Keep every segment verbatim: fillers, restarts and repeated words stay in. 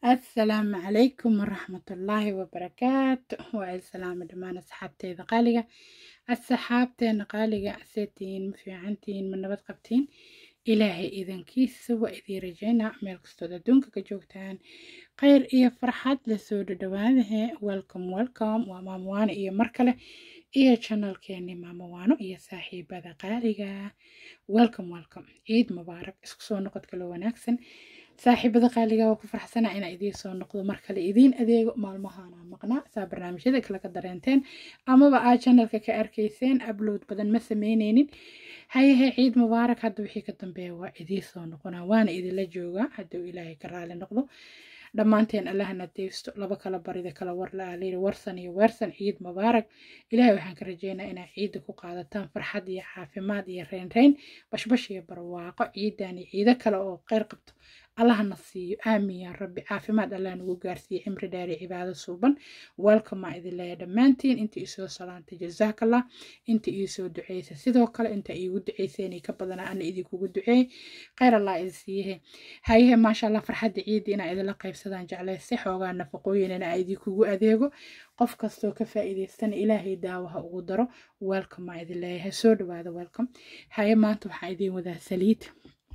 السلام عليكم ورحمة الله وبركاته. والسلام دمان أصحابتي قالقة الصحابتين قالقة أسيتين مفيعنتين من نبات قبتين إلهي إذن كيس وإذي رجينا ميلك ستودا دونك كجوكتان خير إيا فرحات لسود دوانه ويلكم ويلكم وماموان إيا مركلة إيا channel كيني ماموانو إيا صاحبة قالقة ويلكم ويلكم عيد مبارك اسكسو نقد كلو وناكسن saaxiibada qaaliga waa ku faraxsana inaa idiin soo noqdo mar kale idiin adeego maalmahaana maqnaa saa barnaamijyada kale ka dareenteen amaba aa channelka ka arkayseen upload badan ma sameyneynin hayahe ciid mubaarak hadda wixii ka dambeeya waa idiin soo noqonaa waana idinla joogaa hadduu ilaahay ka raali noqdo dhammaanteen allahna deesto laba kala barida kala war la aaliyay warsan iyo weersan ciid mubaarak ilaahay waxaan ka rajeynayaa inaa ciida ku qaadataan farxad iyo caafimaad iyo reyn reyn bashbash iyo barwaaqo ciidan iyo ciido kale oo kheyr qabto الله نصيو آمين يا ربي عافماد الله نوغارسي عمر داري عبادة صوبا welcome ما إذن الله دمانتين انت إيسو صلاة جزاك الله انت إيسو دعيسة سيدوكال انت إيو دعيسيني كبضنا أنا إذيكو دعي خير الله إذسيه هايها ما شاء الله فرحة عيدنا إذا لقيب سدان جعله السحة وغان نفقوين أنا إذيكو أذيكو قف كستو كفائدة سنة إلهي داوها أغدرو welcome ما إذن الله هسود وهذا welcome هاي ما انتو حايدين وذا سليت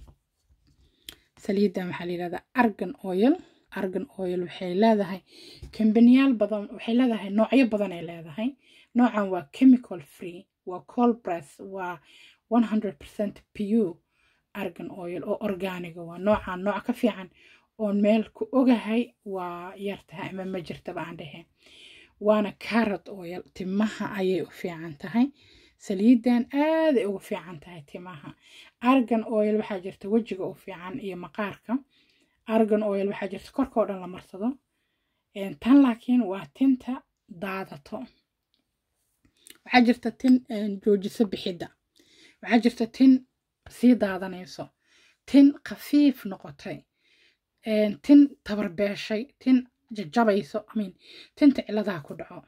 saliida maxaa la yiraahdaa argan oil argan oil waxay leedahay kambaniyaal badan waxay leedahay noocyo badan ay leedahay noocan waa chemical free waa cold press waa one hundred percent pure argan oil oo organic waa noocan nooc ka fiican oo meel ku ogahay waa yartahay ama ma jirta baan dhahay waana carrot oil timaha ayay u fiican tahay saliidan aad ay ugu fiican tahay timaha argan oil waxaa jirta wajiga u fiican iyo maqaarka argan oil waxaa jirta korka oo dhan la marsado een tan laakiin waa tinta daadato waxaa jirta tin joojisa bixida waxaa jirta tin sii daadanayso tin khafiif noqotay een tin tabarbeeshay tin jajabayso i mean tinta ciladaha ku dhaco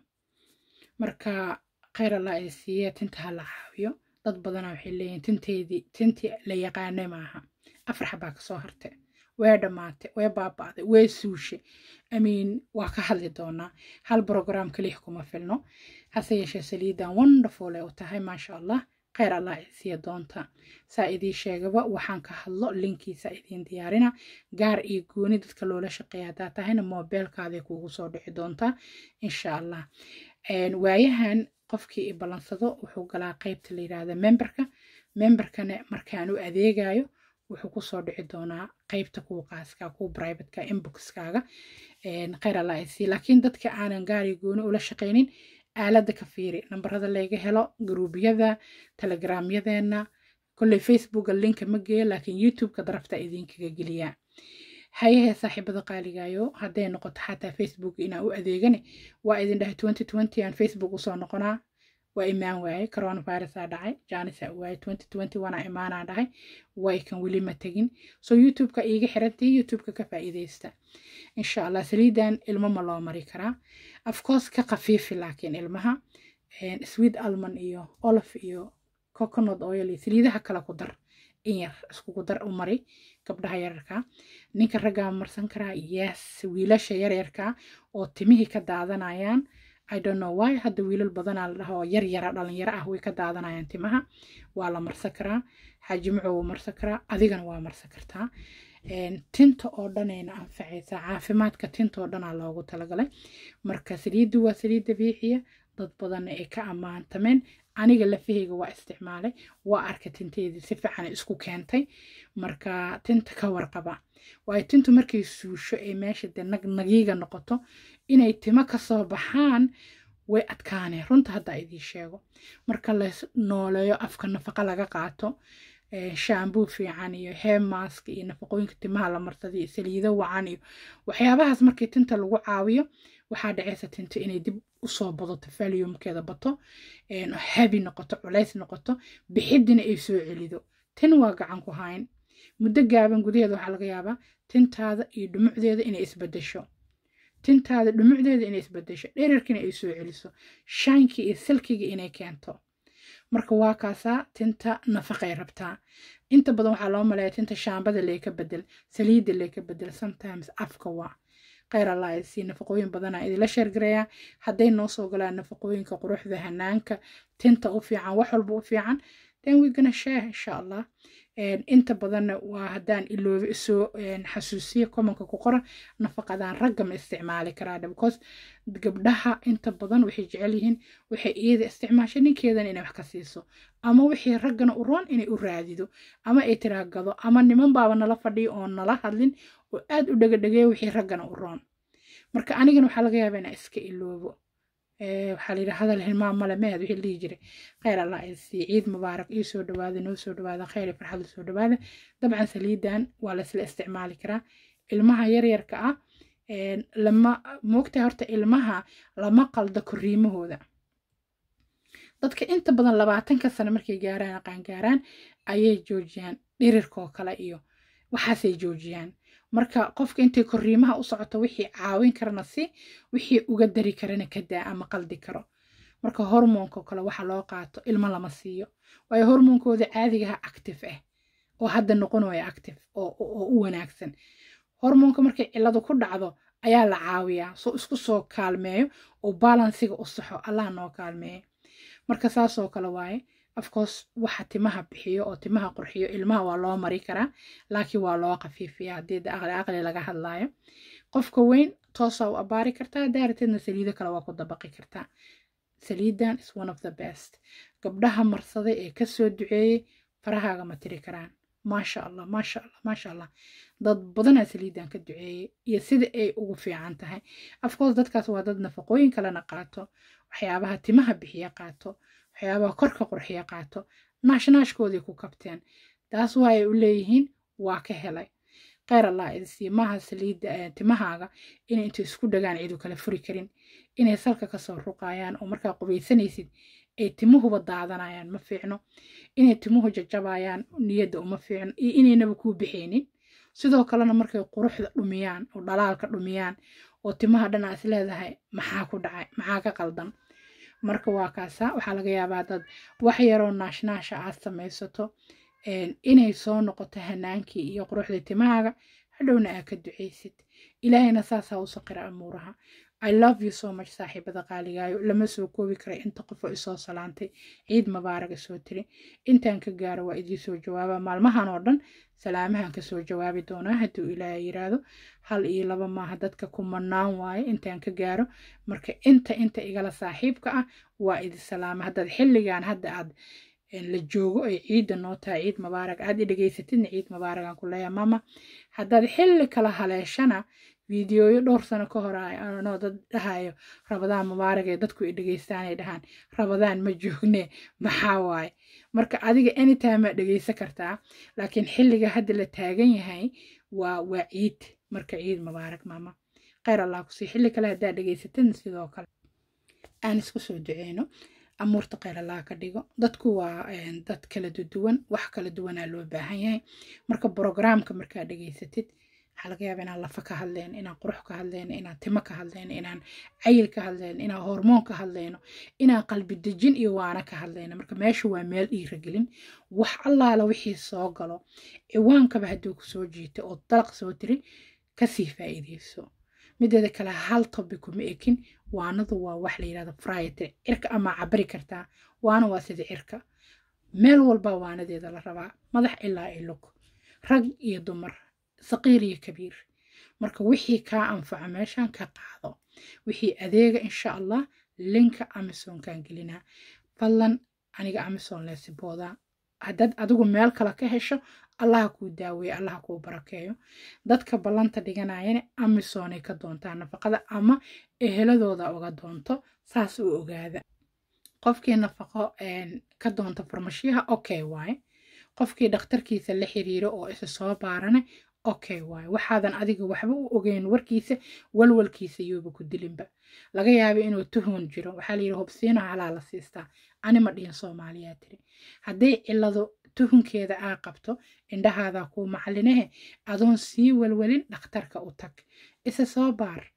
marka خير الله يسيه تنتهى لحاويو ضد بدنا وحلين تنتيدي تنتي ليقاني معها أفرح باك صهرته ويدماتي ويباباتي ويسوشي أمين وكحل دونا هالبروغرام كليحكم فيلنو هسيشي سليدا وندفول وتهي ما شاء الله خير الله يسيه دونتا سايدي شيغبا وحان كحلو لينكي سايدين ديارنا غار ايقوني دادك لولا شقياداتا هنا موبيل كاذي كوغو صودحي دونتا إن شاء الله waayahan qofkii i balansado wuxuu galaa qaybta la yiraahdo memberka memberkana markaan u adeegayo wuxuu ku soo dhici doonaa qaybta ku qaaska ku privateka inboxkaaga een khayr Allah isi laakiin dadka aanan gaari gooni ula shaqeynin aalada ka fiiri nambarada laga helo groupyada telegramyadeena kulli facebook link ma geeyo laakiin youtube ka darafta idinkaga geliya هاي صاحبة قاليجايو هذا نقطة حتى فيسبوك إنا أو أذيجني وإذن ده twenty twenty عن فيسبوك وصار نقنا وإيمان واي كورونا فيروس عداي جاني سواي twenty twenty وانا إيمان عداي واي كان ولي ما تجين سو يوتيوب كإيجي حرتي يوتيوب كفائدة يستا إن شاء الله سليدان المهم الله مريكرا أفكوس كخفيف لكن المها سويد ألمان إيو أولف إيو كوكونات أويلي سليدها كلا قدر إير اسكو قدر أمري gabdhaha yararka ninka ragga marsan kara yes wiilasha yararka oo timihi ka daadanayaan I don't know why hadda wiilal badan la dhaho yar yar dhalinyaro ah way ka daadanayaan timaha waa la marsan karaa xajimco waa marsan karaa adigana waa marsan kartaa een tinta oo dhanayna anfacaysa caafimaadka tinta oo dhan loogu talagalay marka saliidu waa saliid dabiiciya dad badan ay ka amaantameen aniga lafahayga waa isticmaalay waa arka tinteedii si fiican isku keentay marka tinta ka warqaba way tintu markay suusho ee meesha de nag nagiga noqoto inay timo ka soo baxaan way adkaanay runta hadda idii sheego marka la nooleeyo afka nafaqa laga qaato ee shampoo fiican iyo hair mask iyo nafaqooyinka timaha la marsaday saliido wacan iyo waxyaabahaas markay tinta lagu caawiyo waxaa dhacaysa tinta inay dib u soo badato volume-keeda bato een heavy noqoto culays noqoto bixidina ay soo celido tin waa gacan ku hayn muddo gaaban gudaheeda waxaa laga yaabaa tintaada iyo dhumucdeeda inay isbedesho tintaada dhumucdeeda inay isbedesho dhererkina ay soo celiso shine-kii iyo silkiga inay keento marka waa kaasaa tinta nafaqay rabtaa inta badan waxaa loo maleeyaa tinta shaambada lee ka bedel saliidda lee ka bedel sometimes afka waa khayr allah si nafaqooyin badanaa idinla sheergareeyaa hadday noo soo galaan nafaqooyinka quruxda hanaanka tinta u fiican wax walba u fiican then we gonna share insha allah inta badanna waa haddaan iloobi soo xasuusiya komanka ku qora nafaqadan ragga ma isticmaali karaa because gabdhaha inta badan waxay jecel yihiin waxay iyada isticmaashay ninkeedan inay wax ka siiso ama wixii raggana u roon inay u raadido ama ay tiraagado ama niman baaba nala fadhiyo oo nala hadlin oo aad u dhagadhageeya wixii raggana u roon marka anigana waxaa laga yaabaa inaan iska iloobo waxaa la yidhi hadal hilmaam male mehed wixii dhihi jiray khayr allah isii ciid mubaarak ii soo dhawaada noo soo dhawaada khayr iyo farxad soo dhawaada dabcan saliidan waa la isla isticmaali karaa ilmaha yaryarka ah lama moogtahay horta ilmaha lama qaldo koriimahooda dadka inta badan labaatanka sano markay gaaraan aqaan gaaraan ayay joojiyaan dhirirkoo kale iyo waxaasay joojiyaan marka qofka intay koriimaha u socoto wixii caawin karana si wixii uga dari karana ka daa ama qaldi karo marka hormoonka kale waxa loo qaato ilmo lama siiyo waayo hormoonkooda caadigaha active ah oo hadda noqonaya active oo oo u wanaagsan hormoonka markay ciladu ku dhacdo ayaa la caawiyaa soo isku soo kaalmeeyo oo balansiga u saxo allah noo kaalmeeyo marka saas oo kale waaye of course waxa timaha bixiyo oo timaha qurxiyo ilmaha waa loo mari karaa laakiin waa loo qafiifiyaa haddii aqli aqli laga hadlaayo qofka weyn toosa u abaari kartaa daarteedna saliido kale waa ku dabaqi kartaa saliidan is one of the best gabdhaha marsaday ee kasoo duceeyey farahaaga ma tiri karaan maasha allah maasha allah maasha allah dad badanaa saliidan ka duceeyey iyo sida ay ugu fiican tahay of course dadkaas waa dad nafaqooyin kalena qaato waxyaabaha timaha bixiya qaato waxyaabaha korka qurxiya qaato naashnaashkoodii ku kabteen taas waa ay u leeyihiin waa ka helay khayr allah idisiiyo maaha saliidda timahaaga inay inta isku dhagaan cidu kala furi karin inay salka kasoo ruqayaan oo markaa qubaysanaysid ay timuhuba daadanayaan ma fiicno inay timuhu jajabayaan niyadda uma fiicno iyo inaynaba kuu bixaynin sidoo kalena markay quruxda dhumiyaan oo dhalaalka dhumiyaan oo timaha dhan aad is leedahay maxaa ku dhacay maxaa ka qaldan marka waa kaasa waxaa laga yaabaa dad wax yaroo naashnaasha aad samaysato inay soo noqoto hanaankii iyo quruxda timahaaga hadhowna aad ka ducaysid ilaahayna saas ha u saqira amuuraha I love you so much saaxiibada qaaligaayo lama soo koobi kara inta qof oo isoo salaantay ciid mubaarak soo tiri intaan ka gaaro waa idii soo jawaaba maalmahan oo dhan salaamahan ka soo jawaabi doonaa hadduu ilaahay yiraahdo hal iyo laba maaha dadka kumanaan waaye intaan ka gaaro marka inta inta igala saaxiibka ah waa idi salaama haddaad xilligan hadda aad la joogo ay ciidda noo tahay ciid mubaarak aad i dhegaysatidna ciid mubaarak aan ku leeyahay mama haddaad xilli kala haleeshana fiidiyooyo dhowr sano ka hor anoo dad dhahayo rabadaan mubaarak ee dadku i dhegaystaanay dhahaan rabadaan ma joogne maxaa waaye marka adiga anytime aad dhegaysan kartaa laakiin xilliga hadda la taagan yahay waa waa ciid marka ciid mubaarak mama khayr allah ku sii xilli kale haddaad dhegaysatidna sidoo kale aan isku soo duceyno amuurta khayr allah ka dhigo dadku waa dad kala duwan wax kala duwanaa loo baahan yahay marka programka markaad dhegaysatid waxaa laga yaabaa inaan lafa ka hadlayno inaan qurux ka hadlayno inaan timo ka hadlayno inaan cayil ka hadlayno inaan hormoon ka hadlayno inaan qalbi dejin iyo waana ka hadlayno marka meesha waa meel dhiiragelin wax allaala wixii soo galo ciwaankaba hadduu ku soo jiito oo dalaq soo tiri kasii faa'iidayso mideeda kale hal topic kuma ekin waanadu waa wax la yiraahdo variety cirka ama cabari kartaa waana waa sida cirka meel walba waanadeeda la rabaa madax ilaa ilug rag iyo dumar saqiir iyo kabiir marka wixii kaa anfaca meeshan ka qaado wixii adeega insha allah linka amazon kan gelinaa fadlan aniga amazon leesibooda haddaad adigu meel kale ka hesho allah kuu daaweeyo allah kuu barakeeyo dadka ballanta dhiganayana amazon ay ka doontaa nafaqada ama eheladooda uga doonto saas u ogaada qofkii nafaqo ka doonta farmashiyaha okay waaye qofkii dhakhtarkiisa la xiriiro oo isa soo baarane okay waaye waxaadan adiga waxba u ogeyn warkiisa walwalkiisa yuuba ku dilinba laga yaabo inuu tuhun jiro waxaa la yidhi hubsiino halaa la siistaa anima dhihin soomaaliyaa tiri hadday cilado tuhunkeeda aa qabto indhahaadaa kuu macalinahe adoon sii walwalin dhakhtarka u tag isa soo baar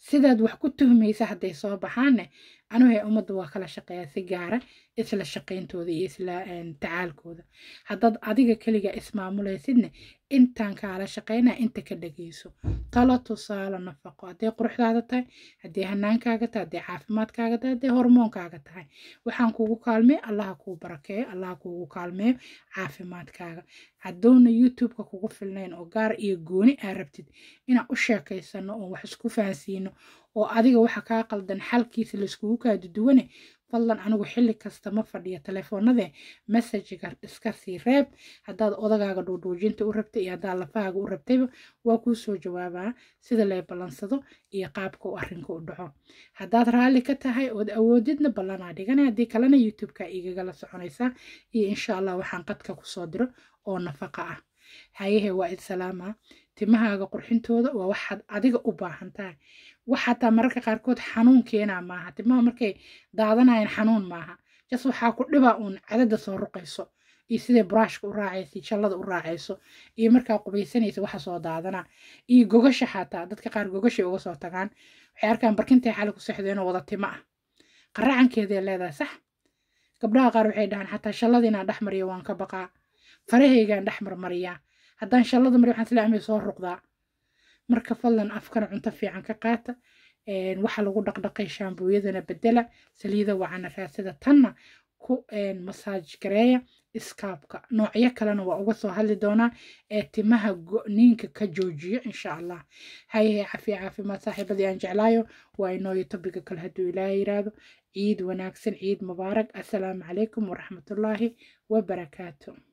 sidaad wax ku tuhmaysa hadday soo baxaanne anugu ummadda waa kala shaqeeyaa si gaara isla shaqayntooda iyo isla tacaalkooda haddaad adiga keliga ismaamulaysidne intaan kaala shaqaynaa inta ka dhageyso talo tusaale nafaqo hadday quruxdaada tahay hadday hanaankaaga tahay hadday caafimaadkaaga tahay hadday hormoonkaaga tahay waxaan kugu kaalmeeyo allaha kuu barakeeyo allaha kugu kaalmeeyo caafimaadkaaga hadduuna youtube-ka kugu filnayn oo gaar iyo gooni aa rabtid inaan u sheekaysano oo wax isku fahansiino oo adiga waxa kaa qaldan xalkiisa laiskugu kaaduduwane fadlan anigu xilli kasta ma fadhiyo telefoonade messajiga iska sii reeb haddaad odagaaga dhuudhuujinta u rabtay iyo haddaad lafahaaga u rabtayba waa kuu soo jawaabaa sida lay ballansado iyo qaabka uu arrinka u dhaco haddaad raalli ka tahay ood awoodidna ballanaa dhigana haddii kalena youtube-ka igagala soconaysaa iyo insha allah waxaan qadka kusoo diro oo nafaqa ah hayahe waa idsalaama timahaaga qurxintooda waa waxaad adiga u baahan tahay wax xataa mararka qaarkood xanuun keenaa maaha timaha markay daadanayaan xanuun maaha jas waxaa ku dhibaa uun cadada soo ruqayso iyo sidee buraashka u raacayso iyo jallada u raacayso iyo markaa qubaysanaysa waxa soo daadanaa iyo gogasha xataa dadka qaar gogashay uga soo tagaan waxay arkaan barkintay xali ku sexdeenoo wada timo ah qaracankeeday leedahay sax gabdhaha qaar waxay dhahaan xataa shallada inaan dhex mariyo waan ka baqaa farahaygaan dhex marmariyaa haddaan shallada mariyo waxaan isla amay soo ruqdaa marka fadlan afkana cunto fiican ka qaata waxa lagu dhaqdhaqay shaambooyadana bedela saliida wacana raasada tanna ku masaaj gareeya iskaabka noocyo kalena waa uga soo hadli doonaa ee timaha go-niinka ka joojiyo insha allah hayahe cafiya caafimaad saaxiibadii aan jeclaayo waa inooyo tobiga kale hadduu ilaahay yiraahdo ciid wanaagsan ciid mubaarak assalaamu calaykum waraxmatullaahi wabarakaatu